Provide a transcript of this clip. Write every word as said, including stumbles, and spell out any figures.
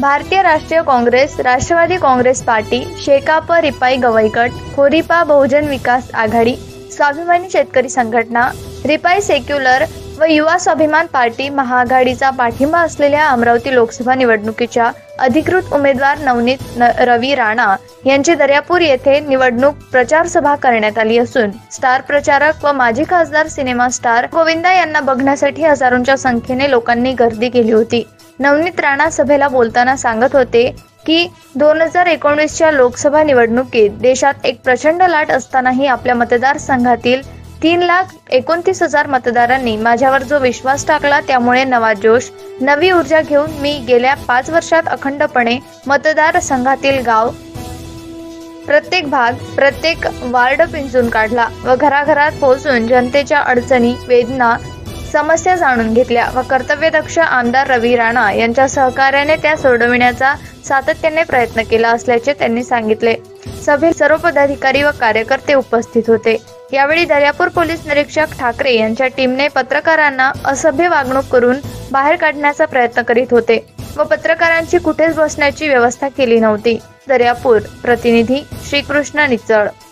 भारतीय राष्ट्रीय काँग्रेस, राष्ट्रवादी काँग्रेस पार्टी, शेकाप रिपाई गवई गट, खोरिपा बहुजन विकास आघाडी, स्वाभिमानी शेतकरी संघटना, रिपाई सेक्युलर व युवा स्वाभिमान पार्टी महाआघाडीचा पाठिंबा असलेल्या अमरावती लोकसभा निवडणुकीच्या अधिकृत उमेदवार नवनीत रवी राणा यांची दर्यापूर येथे निवडणूक प्रचार सभा करण्यात आली असून स्टार प्रचारक व माजी खासदार सिनेमा स्टार गोविंदा यांना बघण्यासाठी हजारोंच्या संख्येने लोकांनी गर्दी केली होती। नवनीत राणा सभेला बोलताना सांगत होते की दोन हजार एकोणीसच्या लोकसभा निवडणुकीत देशात एक प्रचंड लाट असतानाही आपल्या मतदारसंघातील तीन लाख एकोणतीस हजार मतदारांनी माझ्यावर जो विश्वास टाकला त्यामुळे नवा जोश, नवी ऊर्जा घेऊन मी गेल्या पाच वर्षात अखंडपणे मतदारसंघातील गाव, प्रत्येक भाग, प्रत्येक वार्ड पिंजून काढला व घराघरात पोहोचून जनतेच्या अडचणी, वेदना, समस्या जाणून घेतल्या व कर्तव्यदक्ष आमदार रवी राणा यांच्या सहकार्याने त्या सोडविण्याचा सातत्याने प्रयत्न केला असल्याचे त्यांनी सांगितले। सभेत सर्व पदाधिकारी व कार्यकर्ते उपस्थित होते। यावेळी दर्यापूर पोलीस निरीक्षक ठाकरे यांच्या टीमने पत्रकारांना असभ्य वागणूक करून बाहेर काढण्याचा प्रयत्न करीत होते व पत्रकारांची कुठेच बसण्याची व्यवस्था केली नव्हती। दर्यापूर प्रतिनिधी श्रीकृष्ण निचळ।